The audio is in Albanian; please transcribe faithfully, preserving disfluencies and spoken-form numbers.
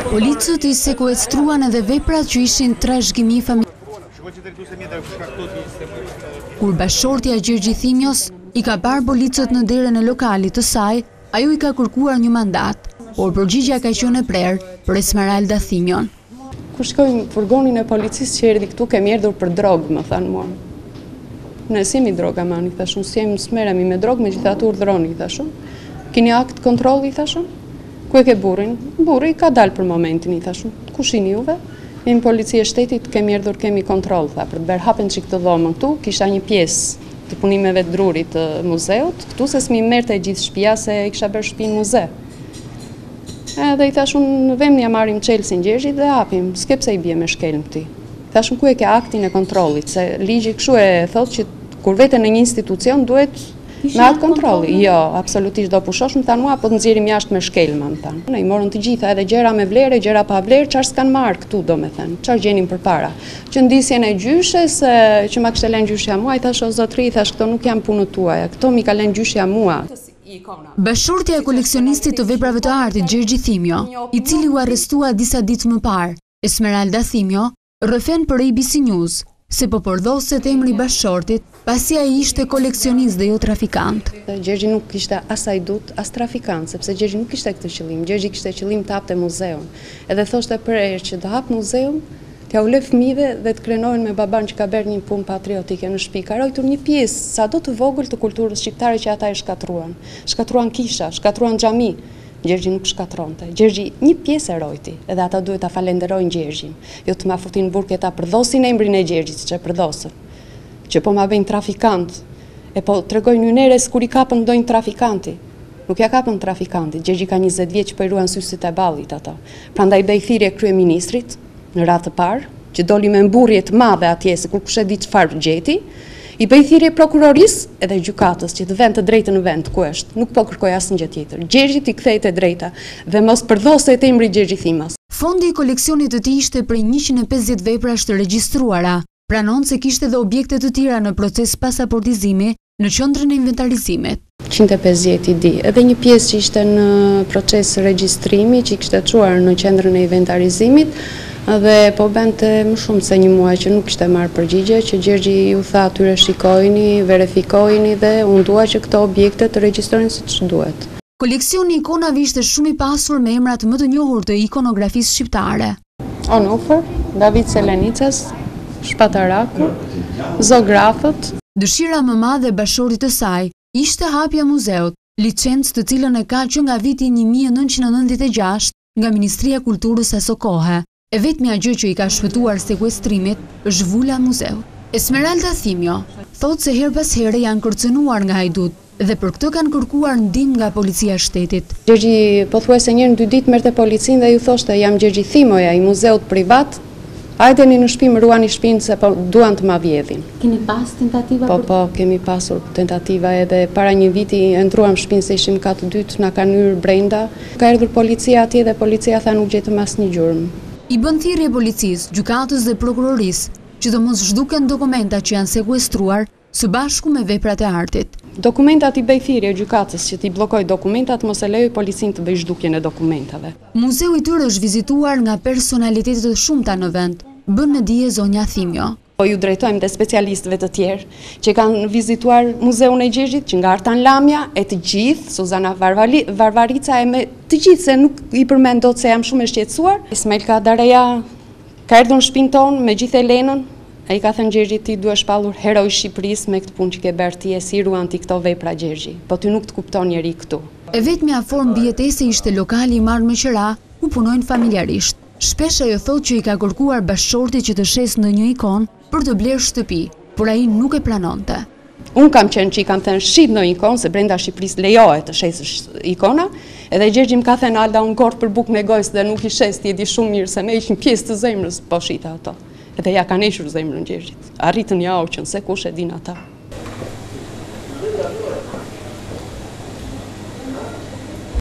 Policët i sekuestruan edhe veprat që ishin trashëgimi familjar. Kur bashortja Gjergji Thimios i ka parë policët në derën e lokalit të saj, ajo i ka kërkuar një mandat, por përgjigjja ka qenë e prerë për Esmeralda Thimion. Kur shkojmë furgonin e policisë që erdhi këtu, kemi erdhur për drogë, më thanë mua. Ne simi droga mani, thashun, si jemi smeremi me drogë, me gjithatu urdhëroni, thashun. Kini akt kontroli, thashun. Ku e ke burin? Burri ka dalë për momentin, i thashun. Ku shini juve? Jemi policia e shtetit, kemi erdhur, kemi kontrol, tha, për të bërë hapen që këtë dhomën këtu, kisha një pjesë të punimeve të drurit të muzeut, këtu se s'mi merte gjithë shtëpia se i kisha bërë shtëpinë muze. Edhe i thashun, vem një marim Chelsea Gjergjit dhe hapim, s'ke pse i bje me shkelm këti. Thashun, ku e ke aktin e kontrolit, se ligji këshu e thot që kur vete në një institucion duhet me atë kontroli. Jo, absolutisht do pushosh, më thanë mua, po të nëzirim jashtë me shkelma, më thanë. Ne i morën të gjitha edhe gjera me vlerë, gjera pa vlerë, qarë s'kan marë këtu, do me thënë, qarë gjenim për para. Që ndisjen e gjyshe, se që ma kështë len gjyshja mua, i thash o zotri, i thash këto nuk jam punët tuaja, këto mi ka len gjyshja mua. Bashortja e koleksionistit të veprave të artit Gjergji Thimio, i cili u arrestua disa ditë më parë, Esmeralda Thimio, rrëfen për A B C News, se po përdhoset emri bashortit, pasi ai ishte koleksionist dhe jo trafikant. Gjergji nuk ishte as ajdut, as trafikant, sepse Gjergji nuk ishte këtë qëllim. Gjergji kishte qëllim të hapte muzeun. Edhe thoshte për erë që të hap muzeun, t'ja u lë fëmijëve dhe të krenojnë me baban që ka bërë një punë patriotike në shtëpi. Ka rojtur një pjesë, sa do të vogël të kulturës shqiptare që ata e shkatruan. Shkatruan kisha, shkatruan xhami. Gjergji nuk shkatronte. Gjergji një pjesë e rojti, edhe ata duhet ta falenderojnë Gjergjin. Jo të ma futin burke ta përdhosin emrin e Gjergjit, që e përdhosën. Që po ma bëjnë trafikant, e po tregojnë një neres kur i kapën dojnë trafikanti. Nuk ja kapën trafikanti, Gjergji ka njëzet vjetë që po i ruan sysit e ballit ata. Prandaj bëj thirrje kryeministrit në radhë të parë, që doli me mburrje të madhe atje se kur kush e di çfarë gjeti. I bëj thirrje prokurorisë edhe gjykatës që të vend të drejtë në vend ku është. Nuk po kërkoj asnjë gjë tjetër. Gjergji t'i kthejë të drejta dhe mos përdhoset emri Gjergji Thimas. Fondi i koleksionit të tij ishte prej njëqind e pesëdhjetë veprash të regjistruara. Pranon se kishte edhe objekte të tjera në proces pasaportizimi në qendrën e inventarizimit. njëqind e pesëdhjetë i di. Edhe një pjesë që ishte në proces regjistrimi që i kishte çuar në qendrën e inventarizimit, dhe po bente më shumë se një muaj që nuk ishte marrë përgjigje, që Gjergji ju tha atyre shikojni, verifikojni dhe unë dua që këto objekte të regjistrohen siç duhet. Koleksioni i ikonave ishte shumë i pasur me emrat më të njohur të ikonografisë shqiptare. Onufer, David Selenicas, Shpataraku, Zografët. Dëshira më madhe e bashorit të saj ishte hapja muzeut, licencë të cilën e ka që nga viti një mijë e nëntëqind e nëntëdhjetë e gjashtë nga Ministria e Kulturës aso kohe. E vetmja gjë që i ka shpëtuar sekuestrimit është vula muzeut. Esmeralda Thimio thot se her pas here janë kërcënuar nga hajdut dhe për këtë kanë kërkuar ndihmë nga policia e shtetit. Gjergji pothuajse një herë në dy ditë merrte policinë dhe ju thoshte jam Gjergji Thimoja i muzeut privat. Hajdeni në shtëpi, më ruani shtëpinë se po duan të ma vjedhin. Keni pas tentativa? Po, po, kemi pasur tentativa edhe para një viti e ndruam shtëpinë se ishim katë dytë, na kanë hyrë brenda. Ka erdhur policia atje dhe policia tha nuk gjetëm asnjë gjurmë. I bën thirrje policisë, gjykatës dhe prokurorisë që të mos zhduken dokumenta që janë sekuestruar së bashku me veprat e artit. Dokumentat i bëj thirrje gjykatës që t'i bllokoj dokumentat, mos e lejoj policinë të bëjë zhdukjen e dokumentave. Muzeu i tyre është vizituar nga personalitetet të shumta në vend, bën në dije zonja Thimio. Po ju drejtojmë dhe specialistëve të tjerë që kanë vizituar muzeun e Gjergjit, që nga Artan Lamja e të gjithë, Suzana Varvarica e me të gjithë, se nuk i përmend dot se jam shumë e shqetësuar. Ismailka Dareja ka erdhur në shtëpinë tonë me gjithë Elenën, ai ka thënë Gjergji ti duhesh pallur heroi i Shqipërisë me këtë punë që ke bërë ti, e si ruan ti këto vepra Gjergji, po ti nuk të kupton njeri këtu. E vetmja formë bijetese ishte lokali i marrë me qira, ku punojnë familjarisht. Shpesh ajo thotë që i ka kërkuar bashortit që të shes në një ikon për të blerë shtëpi, por ai nuk e planonte. Unë kam qenë që i kam thënë shit në ikon, se brenda Shqipërisë lejohet të shesësh ikona, edhe Gjergji më ka thënë Alda unë gort për bukë me gojës dhe nuk i shes, ti e di shumë mirë se me ishin pjesë të zemrës po shita ato. Edhe ja ka neshur zemrën Gjergjit. Arritën ja oqën, se kush e din ata.